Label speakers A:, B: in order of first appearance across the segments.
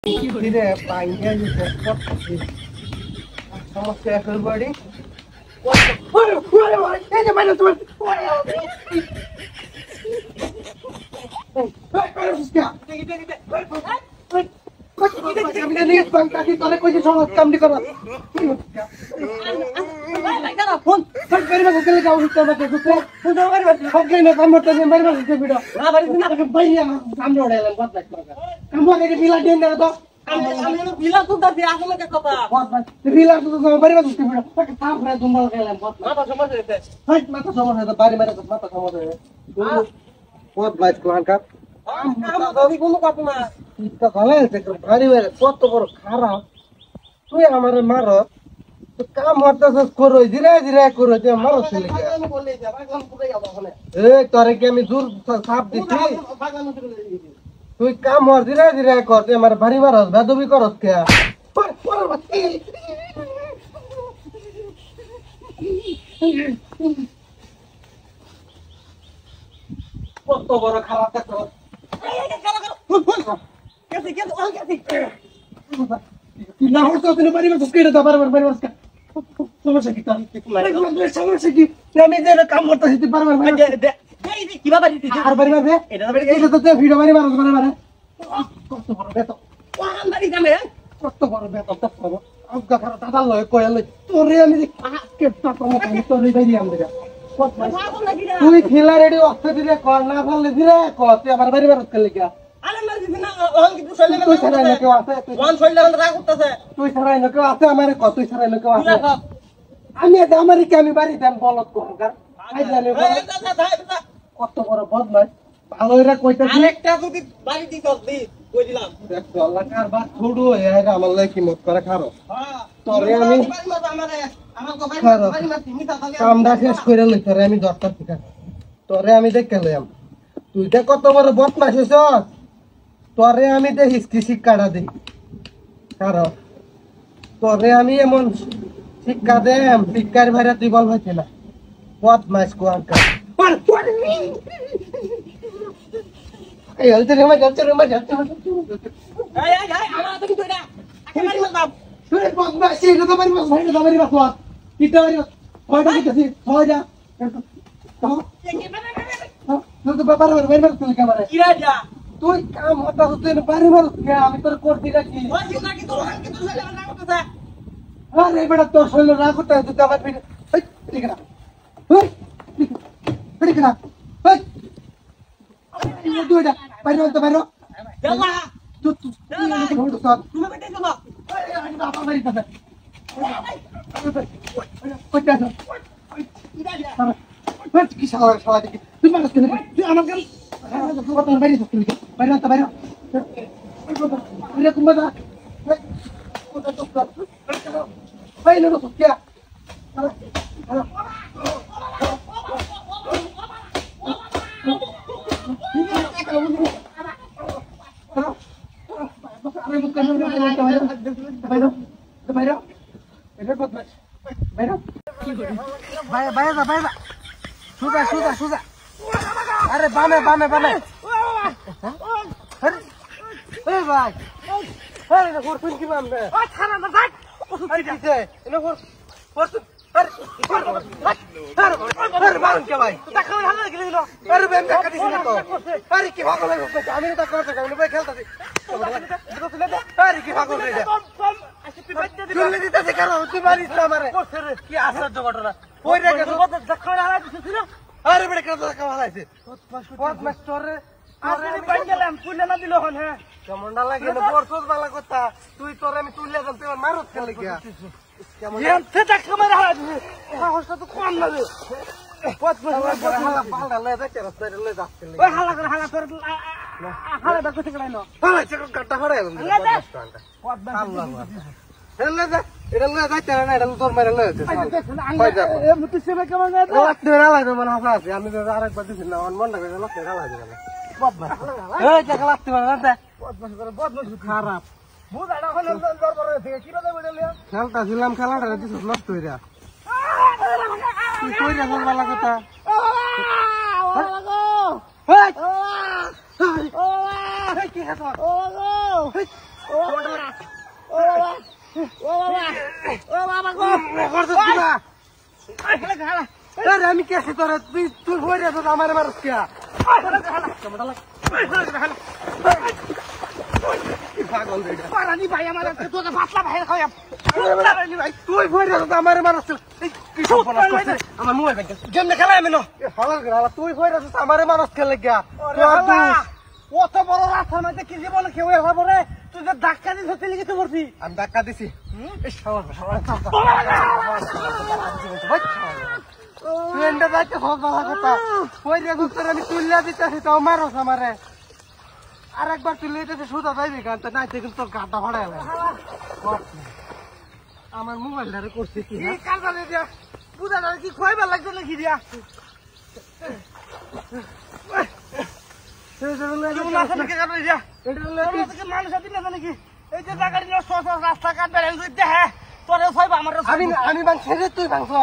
A: ধীরে পাইয়া দিতে সমস্যা everybody এই যে মানে তোমার কত বড় খারাপ তুই আমার মার কাম হরতেছ করো ধীরে ধীরে করো যে মারো ছেলে তোরে কি আমি দূর সাপ দিচ্ছি তুই কাম হর ধীরে ধীরে কর তুই আমার ভারী মারস বেদবি করস কে কত বড় খারাপ না হতো তুমি বাড়ি মারছ কেটে দাও বারবার বাড়ি মারছ সমস্যা কি সমস্যা কি আমি যে কাম করতেছি তুই বারবার কি বাবা দিতে আর বাড়ি মারবে এটা তো ভিডিও বাড়ি মারছ বারবার কত বড় বেতন বাড়ি যাবে কত বড় বেতন করব আজকা খারাপ দাদা লয় কইল তোরে আমি কেটটা কম তোরে বাইরে আম দেবা তুই খেলা রেডি অস্তে দিলে কর না বললে দিলে কর তুই আমার বাড়ি মারছ কেন লিখা আমি বাড়ি দেন বলত কত বড় বদমাস ভালো আমার লাই কিমত করে খারো তোরে আমি কামটা শেষ করে লই তোরে আমি দরকার ঠিক আছে তোরে আমি দেখে লইম তুই দেখ কত বড় বদমাস হইছ তোরে আমি দেখিস কি শিক্ষাটা দিই কারণ তোরে আমি এমন শিক্ষা দেম শিক্ষার ভাইরা তুই বল হয়েছে না বদমাস কুয়াঙ্কা তুই কাম হতা তুই বাড়ি মারুস কে আমি তোর করছি নাকি আরে বেটা তোর শরীর রাগ করতে তুই আমার ঠিক না ঠিক না বাইরে তো বাইরে কি সালা দেখি তুই মানুষ তুই আমার বাইরে বাইরে তো বাইরে কুম্বা বাইরে তো কে अरे बामे बामे बामे अरे भाई अरे ना फोर्चून की बाम है ओ थाना ना भाई अरे किसे इने फोर्चून अरे बाम क्या भाई तू देखो हां गेली लो अरे बेम का दिस ना तो अरे की भागो ले আমি তো করতে আমি ভাই খেলতাছি अरे की भागो रे চলে দিতেছে কারণ তুই মারিস না আমারে কি আশ্চর্য ঘটনা কই রে গেছো দেখো হারা দিছিস না আরে বেটা কত টাকা ভালাইছে কত মাস্টার রে আরে বাইন গেলাম তুলে না দিল হন হ্যাঁ কেমনটা লাগে না বরসস বালা কথা তুই তোরে আমি তুলে গেল তুই মারত কেন লাগিয়া কেমন এতে টাকা মারা হারা দিছিস সাহসটা তো কম না রে কত হালা পালা লে দেখে রাস্তায় লে যাচ্ছে ওই হালা করে হালা তোর হালা দাও কোথায় গেলাইনো হালা চেক কাটা হড়াই গেল কত আল্লাহ হেলে যা এটা লয়ে যাইতে না এটা তোর মারে লয়ে যাচ্ছে কই যা এ মুতি সেবে কেমন যায় লাস্ট রে লাগে মানে হাফলা আছে আমি তো আরেকবার দিছি না মন মনটা করে লাস্ট রে লাগে বাবা এই টাকা লাগতে পারে না বদমাশ করে বদমাশ খারাপ বুঝাড়া হলো দর করে থেকে কি বাজে বলে খেলতা ছিলাম খেলাটা দিছ নষ্ট হইরা তুই কই রে বল বালা কথা ও লাগো এই কি কথা ও লাগো আমি কে আছি তোরা তুই হয়ে যাস আমার মানুষ কে ভাই আমার তুই ভয় আমার মানুষ আমার মোবাইল গেম খেলা আমি তুই ভয় আমার মানুষ খেলে গা অত বড় রাস্তার মধ্যে কি জীবনে কেউ হবো রে তুই যে ধাক্কা দিস হতে লিখে পড়ছি আমি ধাক্কা দিছি আমি তুলিয়া দিতেছি তাও মারস আমারে আর একবার তুলে দিতেছে সুদা যাইবি গান তো নাই কিন্তু তোর গাটা ভাড়া আমার মোবাইলটারে করছে কি কারবারে দিয়া বুঝা কি খোয়াইবার লাগবে নাকি দিয়া আমি ছেড়ে তুই ভাঙছ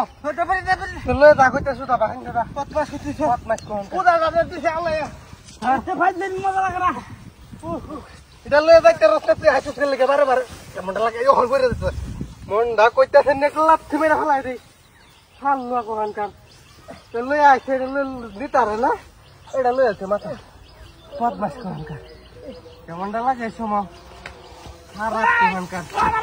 A: এটা লয়ে যাইতে রাস্তাতে হাসিস লেগে বারে বারে কেমনটা লাগে হল করে দিচ্ছে মনটা কইতাছে নেকলাপ থিমে ফেলাই দেই ফাল্লুয়া কোরআনকার লয়ে আইছে দিতারে না এটা লয়ে আছে মাথা বদমাস কোরআনকার কেমনটা লাগে এই সময় খারাপ কোরআনকার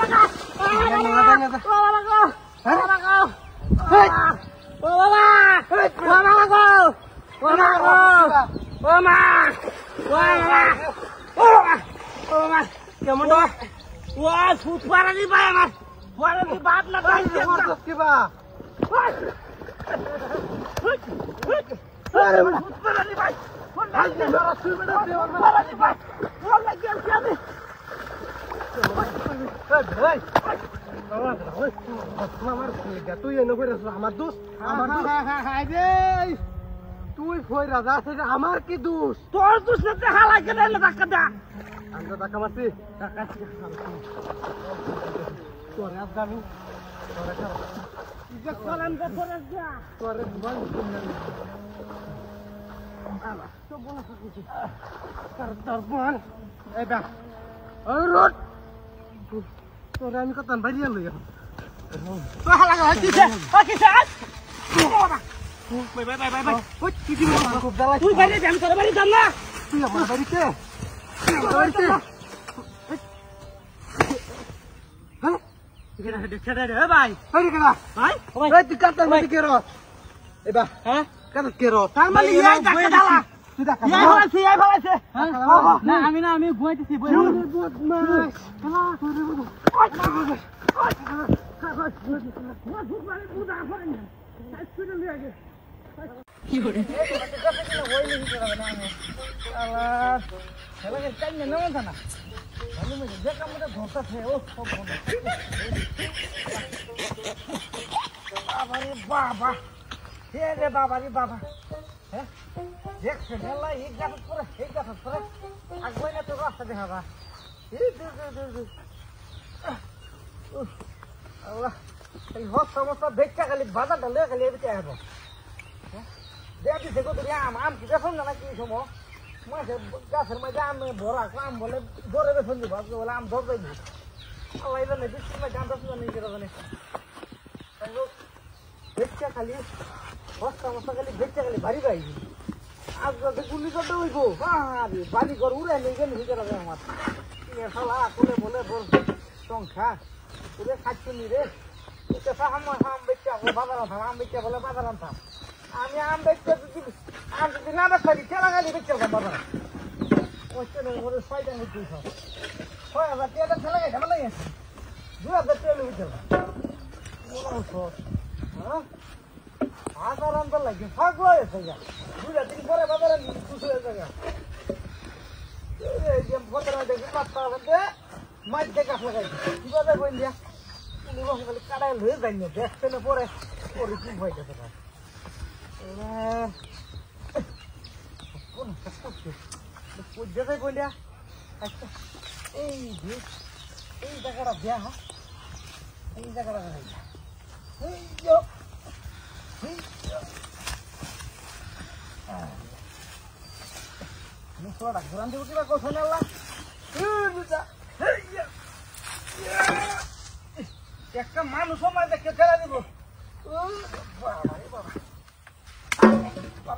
A: কেমনটা ফুট পারানি ভাই আমার পারানি বাপ না কিবা তুই এনে আমার দোষ তুই ফই রাজা আমার কি দোষ তোর দোষ না হালাই কেন ধাক্কা দা আমি তো ধাক্কা মারছি তোর আমি আমি কত বাইরিয়া লই তুই বাইরে যাম তোর বাড়ি যাম না তুই আমার বাড়িতে আমি না আমি ঘুমাইতেছি বাবা হে রে বাবা রে বাবা হ্যাঁ দেখছে মেলা এই গাছ পরে এই গাছ পরে আগুয়াই না তো রাস্তা দেখা যা আল্লাহ এই হস সমস্যা দেখতে খালি বাজারটা লয়ে খালি এদিকে আসবো দেখি দেখো তুই আম কি দেখুন না কি সময় মাঝে গাছের মাঝে আম ভরা আম বলে ধরে বেসন দিব বলে আম ধর যাইব আল্লাহ জানে বৃষ্টির মাঝে আম ধরতে জানি কেন জানে দেখতে খালি হস্তা মস্তা খালি দেখতে খালি ভারী ভাই আজ গুলি করতে হইব বাড়ি ঘর উড়ে নিয়ে গেলে হয়ে যাবে আমার শালা কোলে বলে বল সংখ্যা তুলে খাচ্ছি নি রে আম বেচা বাজার আনতাম আম বেচা বলে বাজার আনতাম আমি আম বেচতে আম যদি না বেচি ঠেলা গাড়ি বেচতে বাজার ওই ঘরে 6 টাকা 6,000 টাকা ঠেলা গাড়ি ঝামেলা গেছে 2,000 টাকা বেচতে হাজার আনতে লাগে ফাঁক হয়েছে গা 2 দিন পরে বাজারে খুশি হয়ে যায় দেখি পাঁচটা মাছ দিয়ে গাছ লাগাইছে কিভাবে বই দিয়া খালি কাটাই হয়ে যাই না দেখছে না পরে পরে কি হয়ে গেছে বলিয়া আচ্ছা এই জায়গাটা দেয়া হ্যাঁ এই জায়গাটা ঘুরান দিব কিবা কথা একটা মানুষ সময় দেখে ফেলা দিব বাবা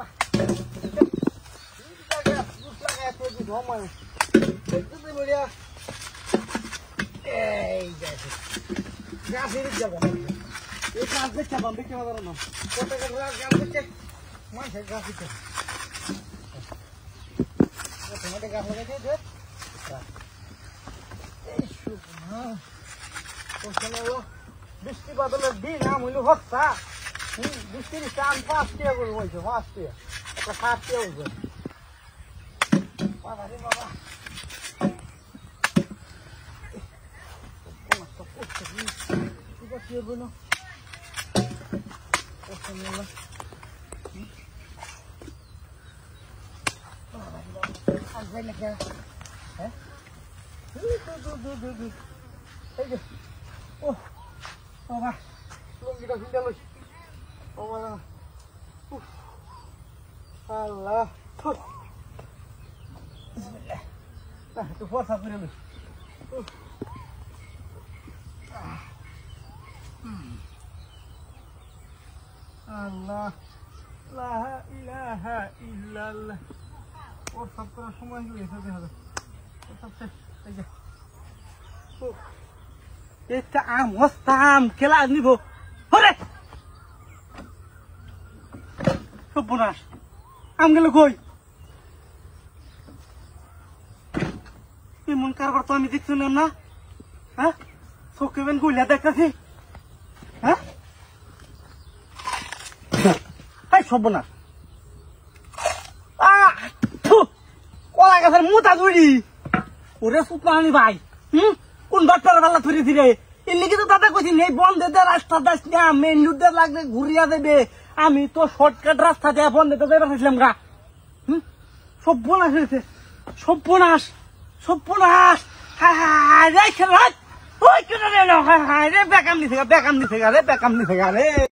A: বৃষ্টি বাদলের দিন আম হইল হস্তা বৃষ্টির চান 5 টাকা করে বলছে 5 টাকা একটা 7 টাকা বলছে বাবা রে বাবা কি বলো ও বাবা লুঙ্গিটা খুলে লই ও বাবা আল্লাহ একটু ফর্সা করে লই আল্লাহ লা ইলাহা ইল্লাল্লাহ ওর সব করার সময় হয়েছে দেখা এটা আম হস্তাম খেলা নিব হরে সর্বনাশ আম গেল কই এমন কারবার তো আমি দেখছি না হ্যাঁ চোখে বেন গুলিয়া দেখতেছি হ্যাঁ সর্বনাশ কলা গাছের মোটা ধরি ওরে সুপানি ভাই কোন বাচ্চারা পাল্লা ধরে ফিরে এর লিখে তো দাদা কইছি এই বন্ধে রাস্তা দাস না মেন রোডে লাগলে ঘুরিয়া দেবে আমি তো শর্টকাট রাস্তা দিয়ে বন্ধে তো যাইবার চাইছিলাম গা সর্বনাশ হয়েছে সর্বনাশ সর্বনাশ হায় রে খেলা ওই কেন রে হায় রে বেকাম নিছে রে বেকাম নিছে রে